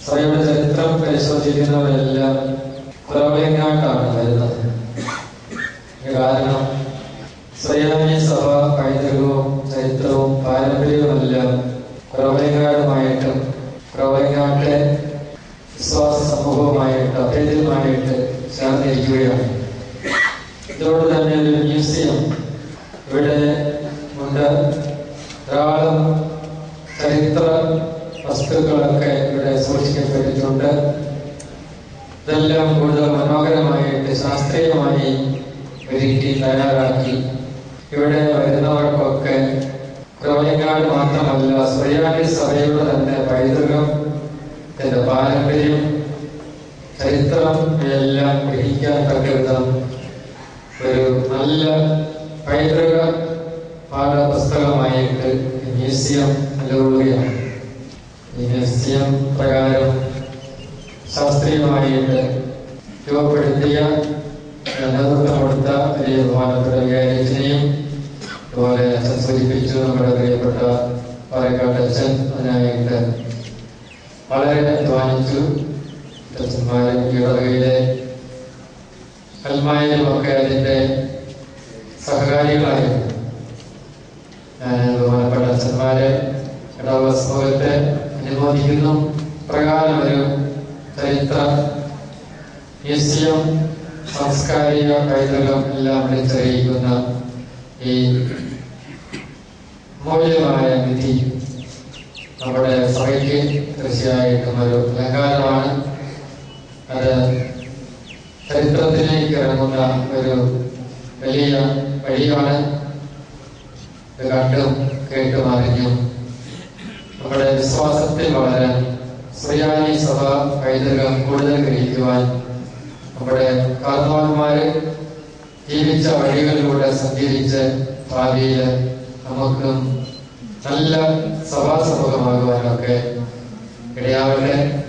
സഭയുടെ ചരിത്രം പരിശോധിക്കുന്നവരെല്ലാം കുറവെങ്ങാട്ടാണ് വരുന്നത്. കാരണം സുറിയാനി സഭ പൈതൃകവും ചരിത്രവും പാരമ്പര്യവുമെല്ലാം കുറവെങ്ങാടുമായിട്ടും കുറവെങ്ങാട്ടെ വിശ്വാസ സമൂഹവുമായിട്ട് അഭേദ്യമായിട്ട് ചേർന്നിരിക്കുകയാണ്. ഇതോട് തന്നെ ഒരു മ്യൂസിയം ഇവിടെ ഉണ്ട്. ധാരാളം ചരിത്ര വസ്തുക്കളൊക്കെ ഇവിടെ സൂക്ഷിക്കപ്പെട്ടിട്ടുണ്ട്. ഇതെല്ലാം കൂടുതൽ മനോഹരമായിട്ട് ശാസ്ത്രീയമായി ഒരുക്കി തയ്യാറാക്കി ഇവിടെ വരുന്നവർക്കൊക്കെ കുറവെങ്ങാട് മാത്രമല്ല സുറിയാനി സഭയുടെ തന്നെ പൈതൃകത്തിന്റെ പാരമ്പര്യം ചരിത്രം എല്ലാം ഗ്രഹിക്കാൻ തക്കവിധം ഒരു നല്ല പൈതൃക പാഠപുസ്തകമായിട്ട് മ്യൂസിയം നിലകൊള്ളുകയാണ്. ഈ മ്യൂസിയം പ്രകാരം ശാസ്ത്രീയമായിട്ട് രൂപപ്പെടുത്തിയ നേതൃത്വം കൊടുത്ത വലിയ ബഹുമാനപ്പെട്ട വികാരിയച്ഛനെയും അതുപോലെ അച്ഛൻ സൂചിപ്പിച്ചു നമ്മുടെ പ്രിയപ്പെട്ട പാലക്കാട് അച്ഛൻ അതിനായിട്ട് വളരെ അധ്വാനിച്ചു. അച്ഛന്മാരും ഇടവകയിലെ അൽമായരുമൊക്കെ അതിൻ്റെ സഹകാരികളായിരുന്നു. ബഹുമാനപ്പെട്ട അച്ഛന്മാരെ ഇടവക സമൂഹത്തെ അനുമോദിക്കുന്നു. പ്രകാരം ഒരു ചരിത്ര മ്യൂസിയം സാംസ്കാരിക പൈതൃകം എല്ലാം വിളിച്ചറിയിക്കുന്ന ഈ മൂല്യമായ വിധി നമ്മുടെ സഭയ്ക്ക് തീർച്ചയായിട്ടും ഒരു അലങ്കാരമാണ്. അത് ചരിത്രത്തിലേക്ക് ഇറങ്ങുന്ന ഒരു വലിയ വഴിയാണ്. ഇത് കണ്ടും കേട്ടും അറിഞ്ഞും നമ്മുടെ വിശ്വാസത്തിൽ വളരാൻ സുറിയാനി സഭ പൈതൃകം കൂടുതൽ ഗ്രഹിക്കുവാൻ നമ്മുടെ കാർന്നവന്മാര് ജീവിച്ച വഴികളിലൂടെ സഞ്ചരിച്ച് ഭാവിയിൽ നമുക്കും നല്ല സഭാ സമൂഹമാകുവാനൊക്കെ ഇടയാവട്ടെ.